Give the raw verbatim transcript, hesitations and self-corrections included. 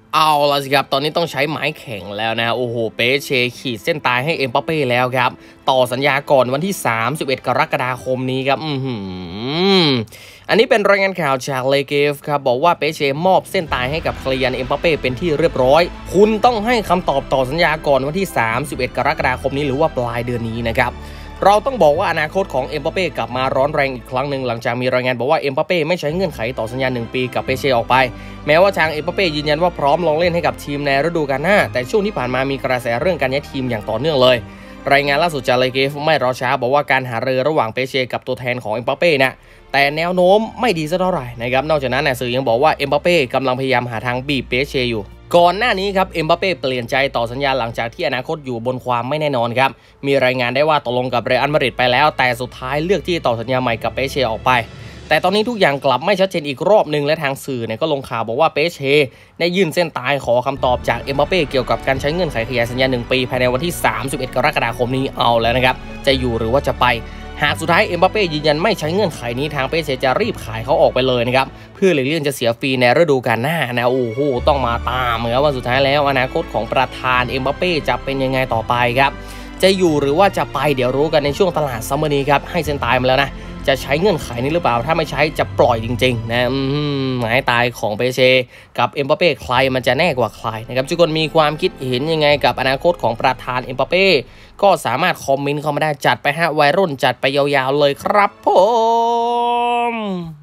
เอาละสิครับตอนนี้ต้องใช้ไม้แข็งแล้วนะโอ้โหเปเชขีดเส้นตายให้เอ็มบัปเป้แล้วครับต่อสัญญาก่อนวันที่สามสิบเอ็ดกรกฎาคมนี้ครับอืมอันนี้เป็นรายงานข่าวจากเลเกฟครับบอกว่าเปเชมอบเส้นตายให้กับเคลียนเอ็มบัปเป้เป็นที่เรียบร้อยคุณต้องให้คำตอบต่อสัญญาก่อนวันที่สามสิบเอ็ดกรกฎาคมนี้หรือว่าปลายเดือนนี้นะครับเราต้องบอกว่าอนาคตของเอ็มบัปเป้กลับมาร้อนแรงอีกครั้งหนึ่งหลังจากมีรายงานบอกว่าเอ็มบัปเป้ไม่ใช้เงื่อนไขต่อสัญญาหนึ่งปีกับเปเชออกไปแม้ว่าทางเอ็มบัปเป้ยืนยันว่าพร้อมลงเล่นให้กับทีมในฤดูกาลหน้าแต่ช่วงที่ผ่านมามีกระแสเรื่องการย้ายทีมอย่างต่อเนื่องเลยรายงานล่าสุดจากเลเกฟไม่รอช้าบอกว่าการหารือระหว่างเปเชกับตัวแทนของเอ็มบัปเป้นะแต่แนวโน้มไม่ดีสักเท่าไหร่นะครับนอกจากนั้นสื่อยังบอกว่าเอ็มบัปเป้กำลังพยายามหาทางบีบเปเชอยู่ก่อนหน้านี้ครับเอ็มบัปเป้เปลี่ยนใจต่อสัญญาหลังจากที่อนาคตอยู่บนความไม่แน่นอนครับมีรายงานได้ว่าตกลงกับเรอัลมาดริดไปแล้วแต่สุดท้ายเลือกที่ต่อสัญญาใหม่กับเปเชออกไปแต่ตอนนี้ทุกอย่างกลับไม่ชัดเจนอีกรอบหนึ่งและทางสื่อเนี่ยก็ลงข่าวบอกว่าเปเชได้ยื่นเส้นตายขอคำตอบจากเอ็มบัปเป้เกี่ยวกับการใช้เงื่อนไขขยายสัญญาหนึ่งปีภายในวันที่สามสิบเอ็ดกรกฎาคมนี้เอาแล้วนะครับจะอยู่หรือว่าจะไปหากสุดท้ายเอ็มบัปเป้ยืนยันไม่ใช้เงื่อนไขนี้ทางเปเชจะรีบขายเขาออกไปเลยนะครับเพื่อหลีกเลี่ยงจะเสียฟรีในฤดูกาลหน้านะโอ้โหต้องมาตามครับว่าสุดท้ายแล้วอนาคตของประธานเอ็มบัปเป้จะเป็นยังไงต่อไปครับจะอยู่หรือว่าจะไปเดี๋ยวรู้กันในช่วงตลาดซัมเมอร์นี้ครับให้เส้นตายมาแล้วนะจะใช้เงื่อนไขนี้หรือเปล่าถ้าไม่ใช้จะปล่อยจริงๆนะหมายตายของเปเชกับเอ็มบัปเป้ใครมันจะแน่กว่าใครนะครับทุกคนมีความคิดเห็นยังไงกับอนาคตของประธานเอ็มบัปเป้ก็สามารถคอมเมนต์เข้ามาได้จัดไปฮะวัยรุ่นจัดไปยาวๆเลยครับผม